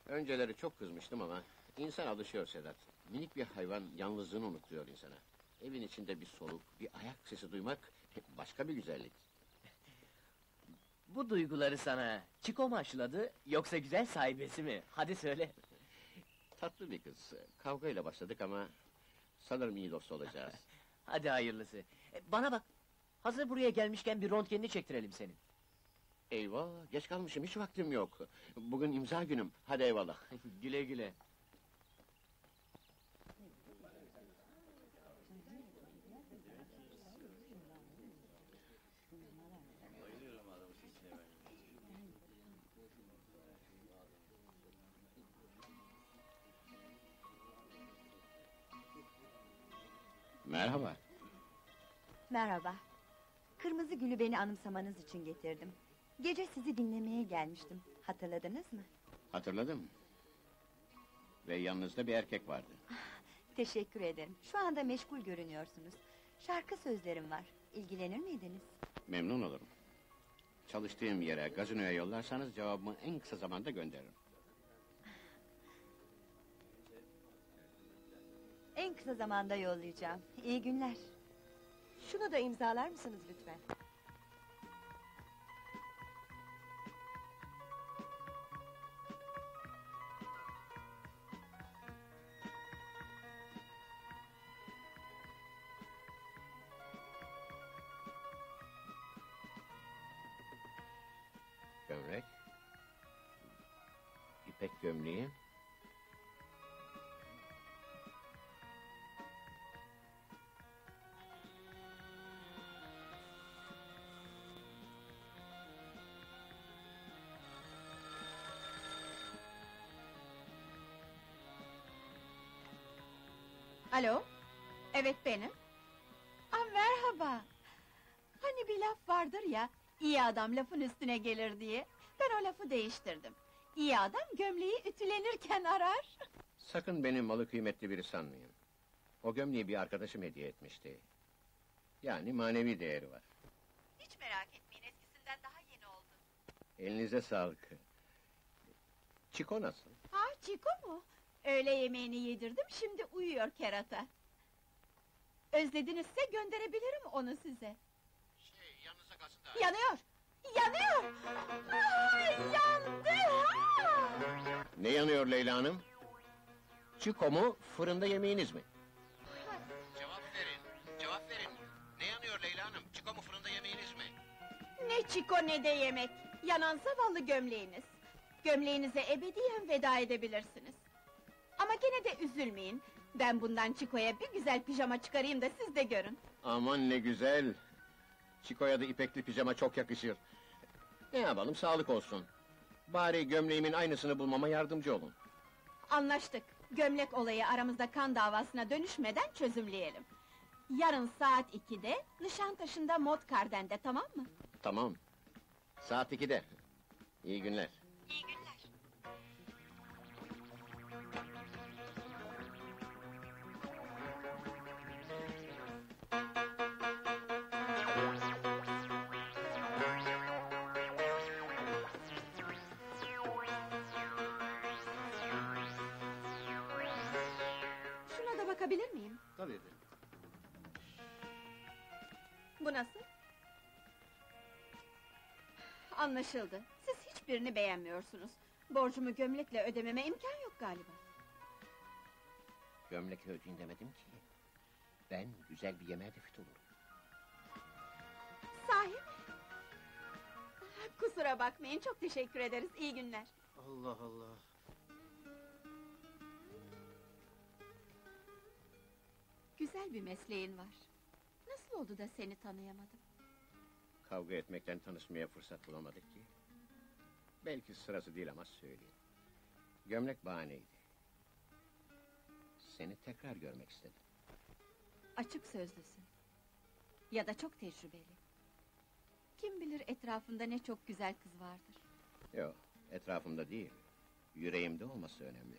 Önceleri çok kızmıştım ama insan alışıyor Sedat. Minik bir hayvan yalnızlığını unutuyor insana. Evin içinde bir soluk, bir ayak sesi duymak başka bir güzellik. Bu duyguları sana Çiko mu aşıladı, yoksa güzel sahibesi mi? Hadi söyle. Tatlı bir kız. Kavgayla başladık ama sanırım iyi dost olacağız. Hadi hayırlısı. Bana bak, hazır buraya gelmişken bir röntgenini çektirelim senin. Eyvah, geç kalmışım, hiç vaktim yok. Bugün imza günüm, hadi eyvallah. Güle güle. Merhaba. Merhaba. Kırmızı Gül'ü beni anımsamanız için getirdim. Gece sizi dinlemeye gelmiştim. Hatırladınız mı? Hatırladım. Ve yanınızda bir erkek vardı. Teşekkür ederim. Şu anda meşgul görünüyorsunuz. Şarkı sözlerim var. İlgilenir miydiniz? Memnun olurum. Çalıştığım yere, gazinoya yollarsanız cevabımı en kısa zamanda gönderirim. En kısa zamanda yollayacağım. İyi günler. Şunu da imzalar mısınız lütfen? Gömlek. İpek gömleği. Alo, evet benim. Merhaba. Hani bir laf vardır ya, iyi adam lafın üstüne gelir diye. Ben o lafı değiştirdim. İyi adam gömleği ütülenirken arar. Sakın beni malı kıymetli biri sanmayın. O gömleği bir arkadaşım hediye etmişti. Yani manevi değeri var. Hiç merak etmeyin, eskisinden daha yeni oldu. Elinize sağlık. Çiko nasıl? Çiko mu? Öğle yemeğini yedirdim, şimdi uyuyor kerata. Özledinizse gönderebilirim onu size. Yanınıza kalsın da. Yanıyor! Yanıyor! Yandı! Ne yanıyor Leyla Hanım? Çiko mu, fırında yemeğiniz mi? Cevap verin, cevap verin. Ne yanıyor Leyla Hanım? Çiko mu, fırında yemeğiniz mi? Ne çiko ne de yemek! Yanan zavallı gömleğiniz. Gömleğinize ebediyen veda edebilirsiniz. Ama gene de üzülmeyin. Ben bundan Çiko'ya bir güzel pijama çıkarayım da siz de görün. Aman ne güzel! Çiko'ya da ipekli pijama çok yakışır. Ne yapalım, sağlık olsun. Bari gömleğimin aynısını bulmama yardımcı olun. Anlaştık. Gömlek olayı aramızda kan davasına dönüşmeden çözümleyelim. Yarın saat 2'de Nişantaşı'nda Modkarden'de, tamam mı? Tamam. Saat 2'de. İyi günler. İyi günler. Şuna da bakabilir miyim? Tabii. Bu nasıl? Anlaşıldı. Siz hiçbirini beğenmiyorsunuz. Borcumu gömlekle ödememe imkan yok galiba. Gömlek ödeyin demedim ki. Ben güzel bir yemeğe de fit olurum. Sahi mi? Kusura bakmayın, çok teşekkür ederiz. İyi günler. Allah Allah. Güzel bir mesleğin var. Nasıl oldu da seni tanıyamadım? Kavga etmekten tanışmaya fırsat bulamadık ki. Belki sırası değil ama söyleyeyim. Gömlek bahaneydi. Seni tekrar görmek istedim. Açık sözlüsün. Ya da çok tecrübeli. Kim bilir etrafında ne çok güzel kız vardır. Yok, etrafımda değil. Yüreğimde olması önemli.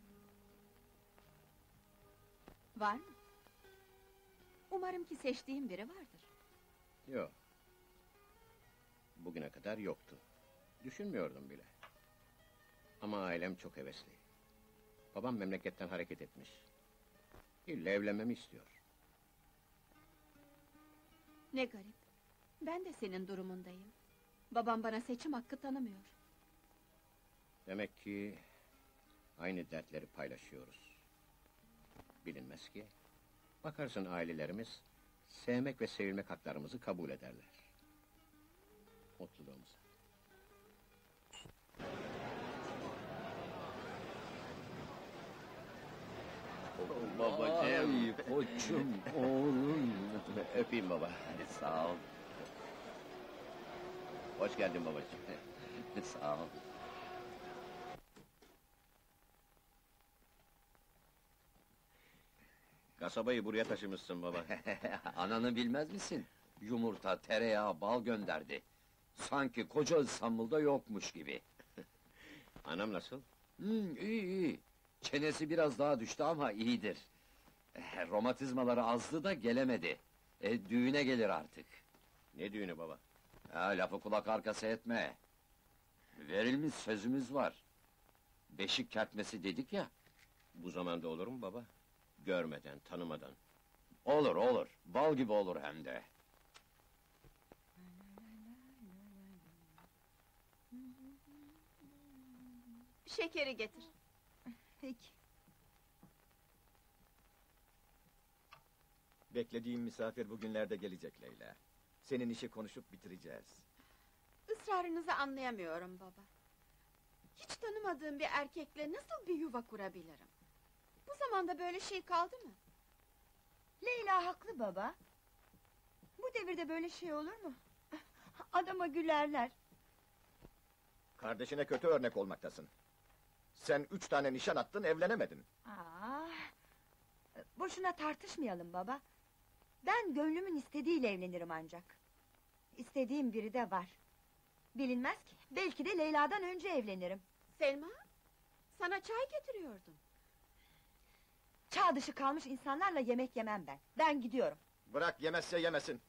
Var mı? Umarım ki seçtiğin biri vardır. Yok. Bugüne kadar yoktu. Düşünmüyordum bile. Ama ailem çok hevesli. Babam memleketten hareket etmiş. İlle evlenmemi istiyor. Ne garip. Ben de senin durumundayım. Babam bana seçim hakkı tanımıyor. Demek ki aynı dertleri paylaşıyoruz. Bilinmez ki. Bakarsın ailelerimiz sevmek ve sevilmek haklarımızı kabul ederler. Mutluluğumuza. Babacığım. Ay koçum, oğlum. Öpeyim baba. Sağ ol, Hoş geldin babacığım. sağ ol. Kasabayı buraya taşımışsın baba. Ananı bilmez misin? Yumurta, tereyağı, bal gönderdi. Sanki koca İstanbul'da yokmuş gibi. Anam nasıl? İyi iyi. Çenesi biraz daha düştü ama iyidir. Romatizmaları azdı da gelemedi. Düğüne gelir artık. Ne düğünü baba? Lafı kulak arkası etme. Verilmiş sözümüz var. Beşik kertmesi dedik ya. Bu zamanda olur mu baba? Görmeden, tanımadan. Olur olur, bal gibi olur hem de. Şekeri getir. Peki. Beklediğim misafir bugünlerde gelecek Leyla. Senin işi konuşup bitireceğiz. Israrınızı anlayamıyorum baba. Hiç tanımadığım bir erkekle nasıl bir yuva kurabilirim? Bu zamanda böyle şey kaldı mı? Leyla haklı baba. Bu devirde böyle şey olur mu? Adama gülerler. Kardeşine kötü örnek olmaktasın. Sen 3 tane nişan attın, evlenemedin. Boşuna tartışmayalım baba. Ben gönlümün istediğiyle evlenirim ancak. İstediğim biri de var. Bilinmez ki, belki de Leyla'dan önce evlenirim. Selma, sana çay getiriyordum. Çağ dışı kalmış insanlarla yemek yemem ben. Ben gidiyorum. Bırak, yemezse yemesin.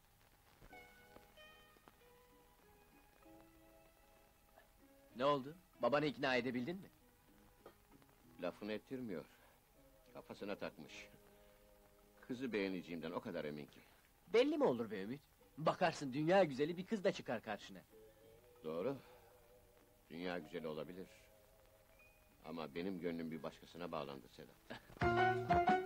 Ne oldu? Babanı ikna edebildin mi? Lafını ettirmiyor. Kafasına takmış. Kızı beğeneceğimden o kadar emin ki. Belli mi olur be Ümit? Bakarsın dünya güzeli bir kız da çıkar karşına. Doğru. Dünya güzeli olabilir. Ama benim gönlüm bir başkasına bağlandı Sedat.